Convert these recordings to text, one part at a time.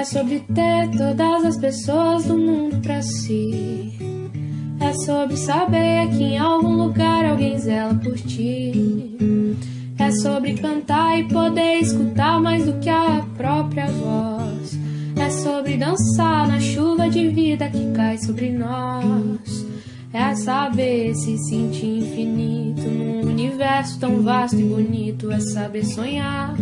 é sobre ter todas as pessoas do mundo pra si. É sobre saber que em algum lugar alguém zela por ti. É sobre cantar e poder escutar mais do que a própria voz. É sobre dançar na chuva de vida que cai sobre nós. É saber se sentir infinito num universo tão vasto e bonito. É saber sonhar.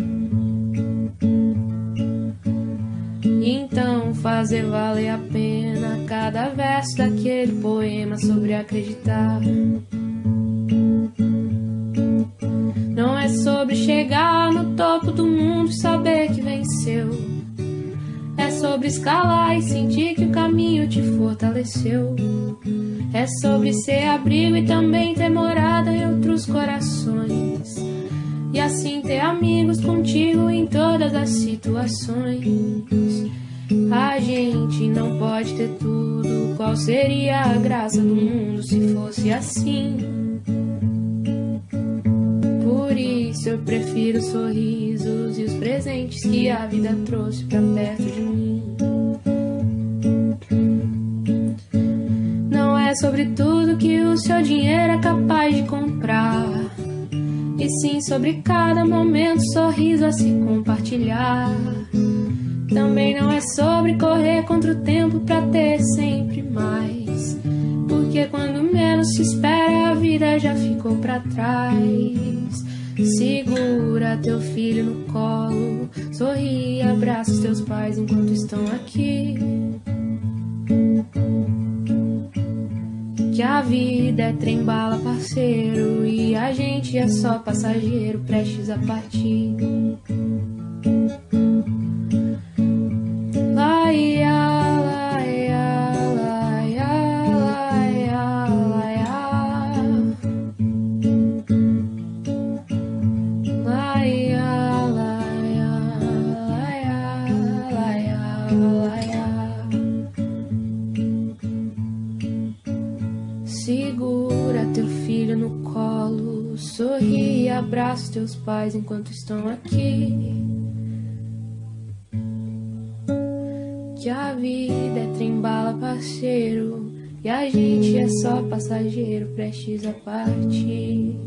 Então fazer valer a pena cada verso daquele poema sobre acreditar. Não é sobre chegar no topo do mundo e saber que venceu. É sobre escalar e sentir que o caminho te fortaleceu. É sobre ser abrigo e também ter morada em outros corações. E assim ter amigos contigo em todas as situações. A gente não pode ter tudo. Qual seria a graça do mundo se fosse assim? Por isso eu prefiro os sorrisos e os presentes que a vida trouxe pra perto de mim. Não é sobre tudo que o seu dinheiro é capaz de comprar, e sim sobre cada momento, sorriso a se compartilhar. Também não é sobre correr contra o tempo pra ter sempre mais, porque quando menos se espera a vida já ficou pra trás. Segura teu filho no colo, sorri e abraça os teus pais enquanto estão aqui. Que a vida é trem-bala, parceiro, e a gente é só passageiro prestes a partir. Segura teu filho no colo, sorri e abraça teus pais enquanto estão aqui. Que a vida é trem-bala, parceiro, e a gente é só passageiro prestes a partir.